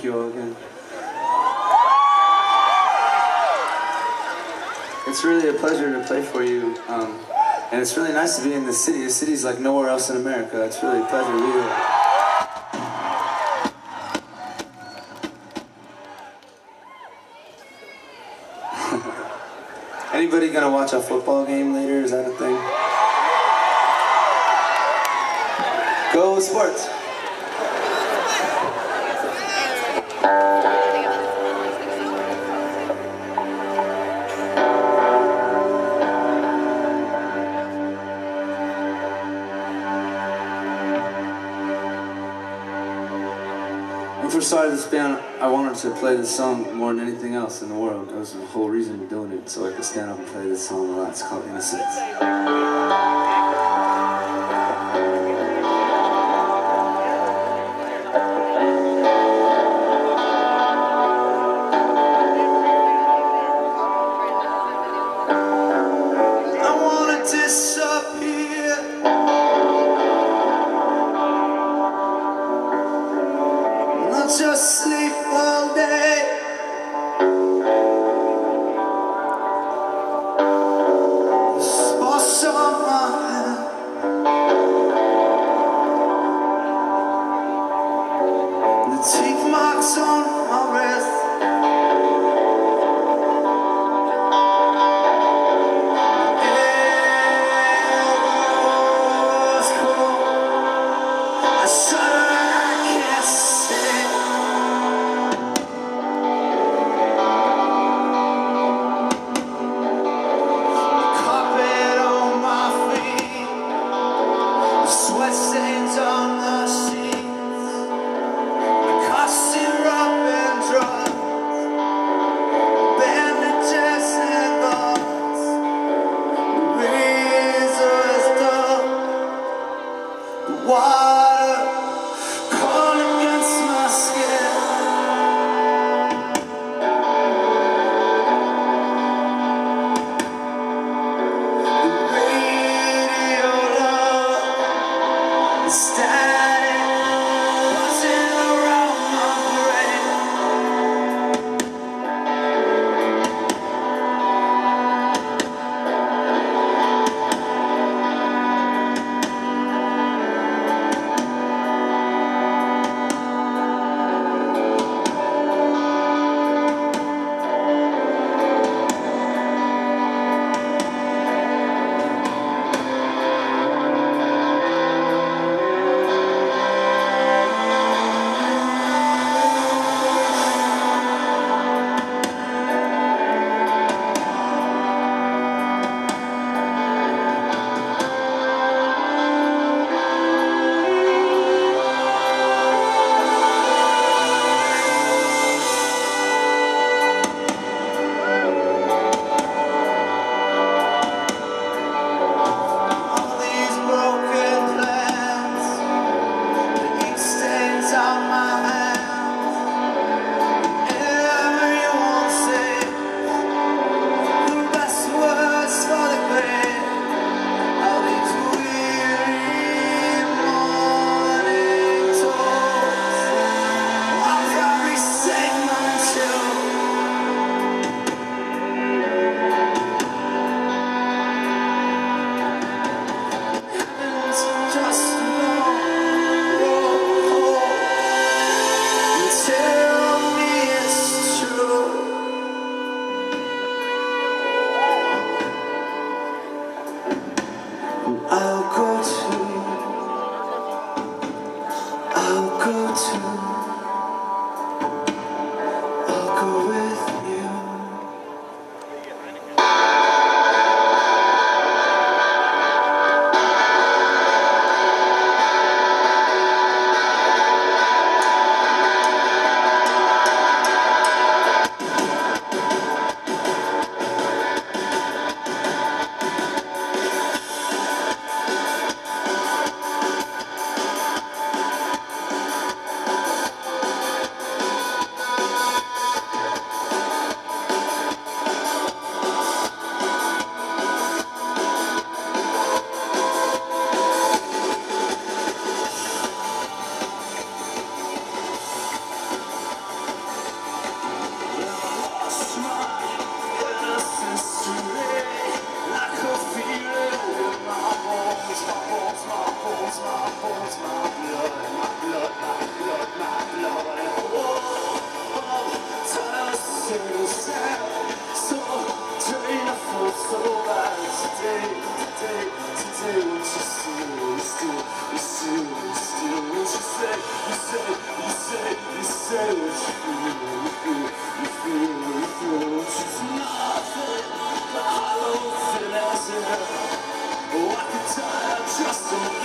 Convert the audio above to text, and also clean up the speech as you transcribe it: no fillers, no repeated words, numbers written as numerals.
Thank you all again. It's really a pleasure to play for you, and it's really nice to be in the city. The city's like nowhere else in America. It's really a pleasure to be here. Anybody gonna watch a football game later? Is that a thing? Go sports! When I first started this band, I wanted to play this song more than anything else in the world. That was the whole reason for doing it, so I could stand up and play this song a lot. It's called Innocence. Just sleep all day. The spots on my hand, the teeth marks on my wrist. The air was cold. I shudder, I can't stay. Sweat stains on the sheets, the cough syrup and drugs, bandages and gauze, the razor's dull, the water caught against my skin. The radio static buzzing around my brain. say what you feel. She's nothing but hollow finesse. Oh, I can tell just